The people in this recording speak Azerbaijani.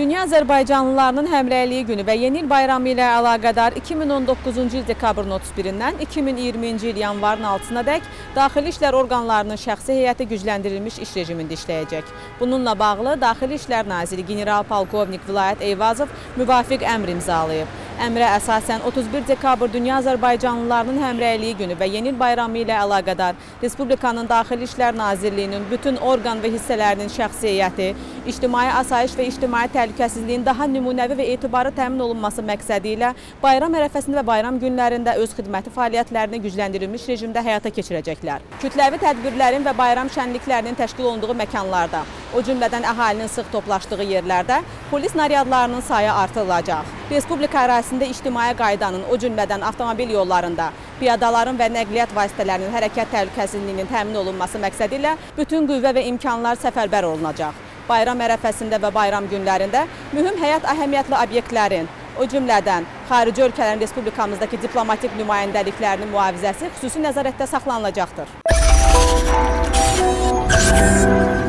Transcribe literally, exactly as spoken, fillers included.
Dünya Azərbaycanlılarının Həmrəyliyi günü və Yeni il bayramı ilə əlaqədar iki min on doqquzuncu il dekabrın otuz birindən iki min iyirminci il yanvarın altısına dək Daxili İşlər orqanlarının şəxsi heyəti gücləndirilmiş iş rejimində işləyəcək. Bununla bağlı Daxili İşlər Naziri General-Polkovnik Vilayət Eyvazov müvafiq əmr imzalayıb. Əmrə əsasən otuz bir dekabr Dünya Azərbaycanlılarının Həmrəyliyi günü və Yeni il bayramı ilə əlaqədar Respublikanın Daxili İşlər Nazirliyinin bütün orqan və hissələrinin şəxsi heyəti, ictimai asayiş və ictimai təhlükəsizliyin daha nümunəvi və etibarı təmin olunması məqsədi ilə bayram ərəfəsində və bayram günlərində öz xidməti fəaliyyətlərini gücləndirilmiş rejimdə həyata keçirəcəklər. Kütləvi tədbirlərin və bayram şənliklərinin təşkil olunduğu məkanlarda, o cümlədən əhalinin sıx toplaşdığı yerlərdə polis naryadlarının sayı artırılacaq. Respublika ərazisində ictimai qaydanın, o cümlədən avtomobil yollarında, piyadaların və nəqliyyat vasitələrinin hərəkət təhlükəsizliyinin təmin olunması məqsədi ilə bütün qüvvə və imkanlar səfərbər olunacaq. Bayram ərəfəsində və bayram günlərində mühüm həyat əhəmiyyətli obyektlərin, o cümlədən xarici ölkələrin Respublikamızdakı diplomatik nümayəndəliklərinin mühafizəsi xüsusi nəzarətdə saxlanılacaqdır.